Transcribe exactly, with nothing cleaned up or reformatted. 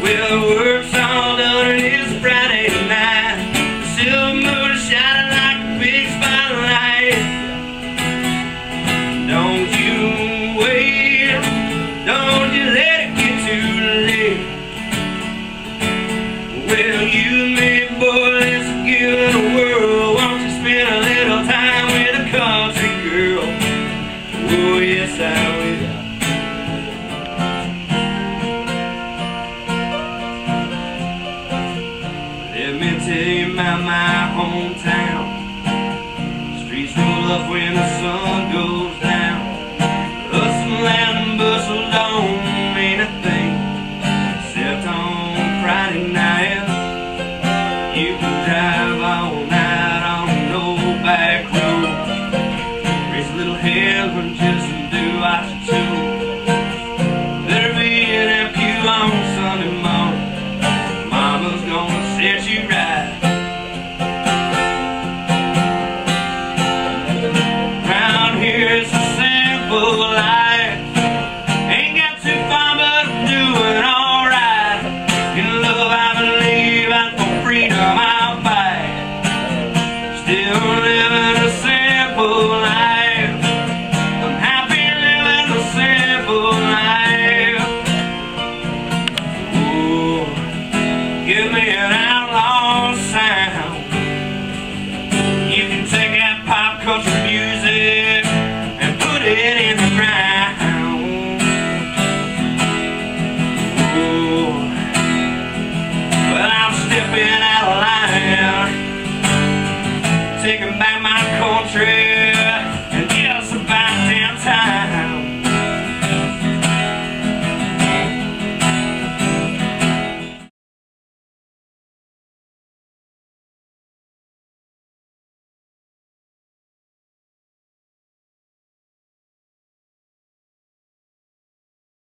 Well, the work's all done and it's a Friday night. The silver moon is shining like a big spotlight. Don't you wait, don't you let it get too late. Well, you and me, boy, let's give it a whirl. Won't you spend a little time with a country girl? Oh, yes, I will. Let me tell you about my hometown. Streets roll up when the sun goes down. Hustle and bustle don't mean a thing, except on Friday night. You can drive all night on no back road. Raise a little hell and just do what you choose. Better be in that pew on Sunday morning. Mama's gonna set you right. Round here it's a simple life.